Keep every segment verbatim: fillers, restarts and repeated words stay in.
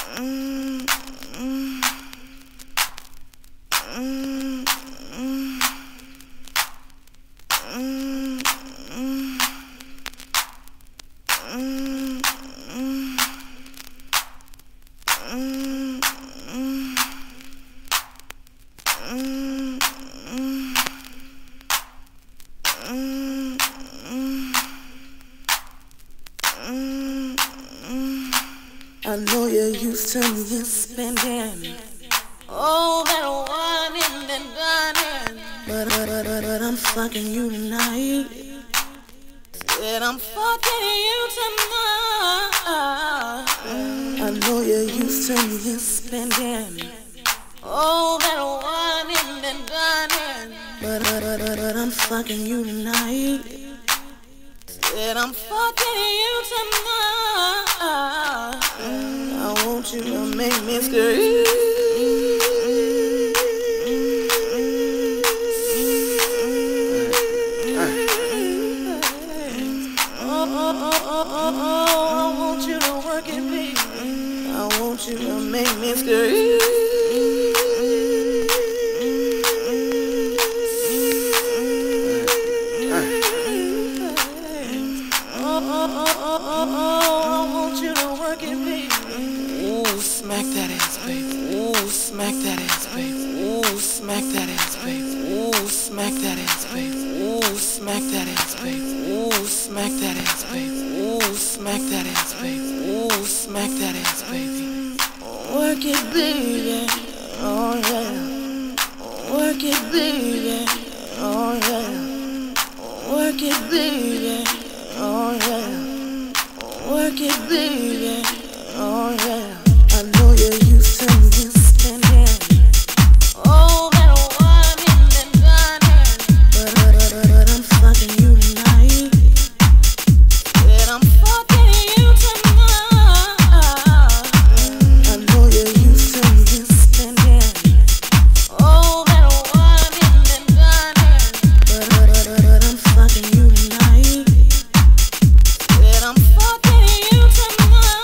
Mm, mm, mm, mm, mm, mm, mm, mm, mm, mm, I know you're used to me spending all that wine and dining, but, but, but, but I'm fucking you tonight. Said I'm fucking you tonight. I know you're used to me spending all that wine and dining, but, but, but, but, but I'm fucking you tonight. Said I'm fucking you tonight. I want you to make me scream. Oh, oh, oh, oh, oh, I want you to work it, baby. I want you to make me scream. Smack that ass, baby. Ooh, smack that ass, baby. Ooh, smack that ass, baby. Ooh, smack that ass, baby. Ooh, smack that ass, baby. Ooh, smack that ass, baby. Ooh, smack that ass, baby. Ooh, smack that ass, baby. Work it, baby. Oh yeah. Work it, baby. Oh yeah. Work it, baby. Oh yeah. Work it, baby. Oh yeah. I know you're used to me spending all that wine and dining, but, but, but, but I'm fucking you tonight. Said I'm fucking you tonight. I know you're used to me spending all that wine and dining, but, but, but, but, but I'm fucking you tonight. Said I'm fucking you tonight.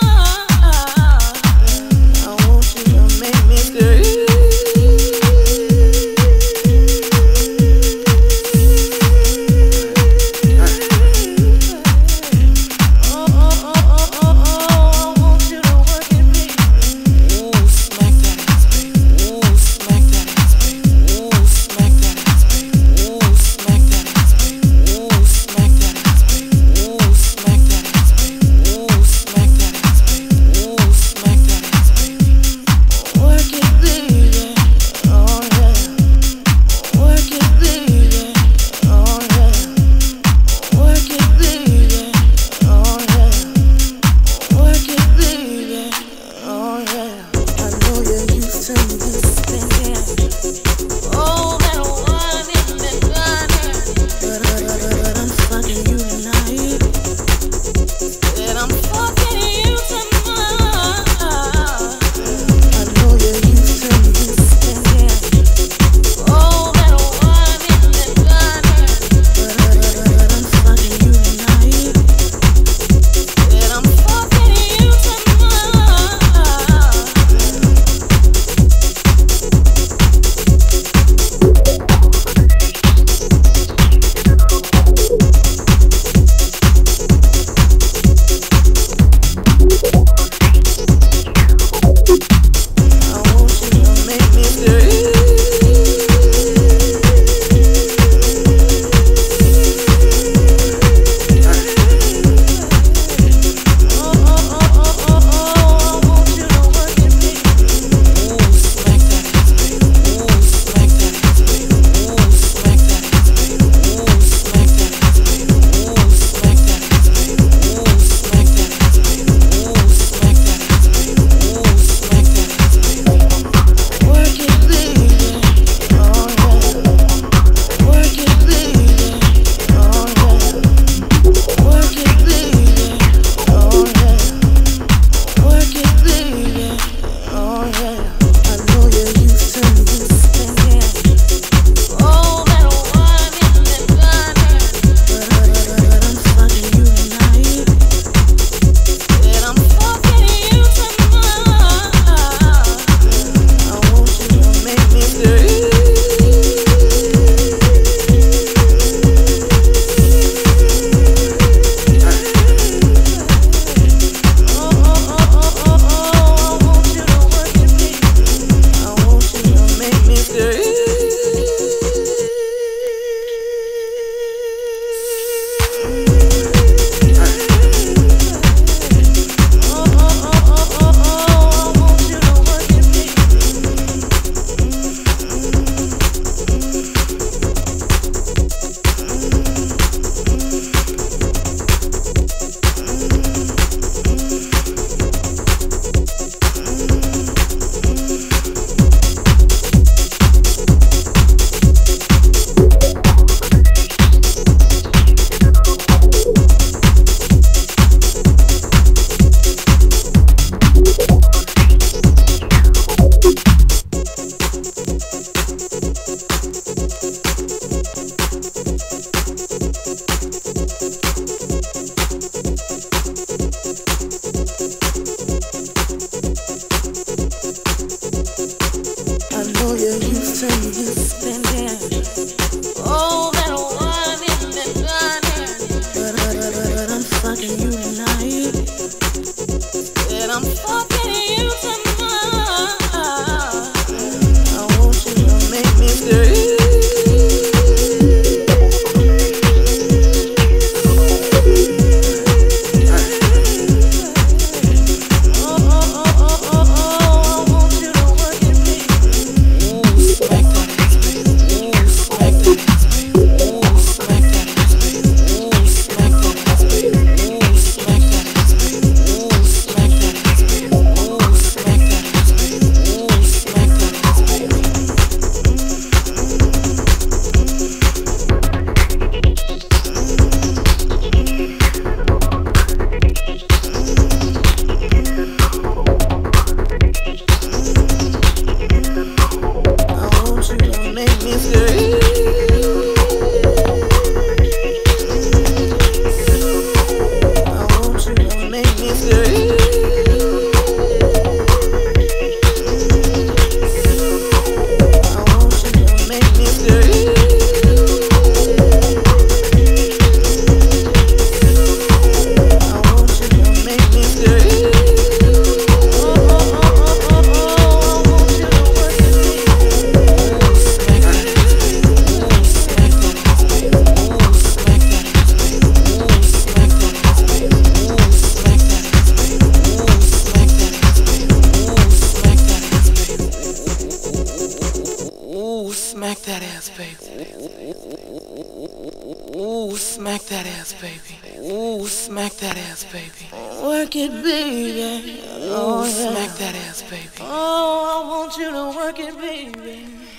said I'm fucking you tonight. I want you to make me scream. Smack that ass, baby. Ooh, smack that ass, baby. Ooh, smack that ass, baby. Work it, baby. Ooh, smack that ass, baby. Oh, I want you to work it, baby.